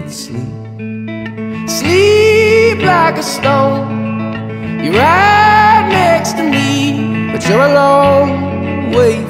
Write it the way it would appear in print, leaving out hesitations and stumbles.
to sleep. Sleep like a stone. You're right next to me, but you're a long way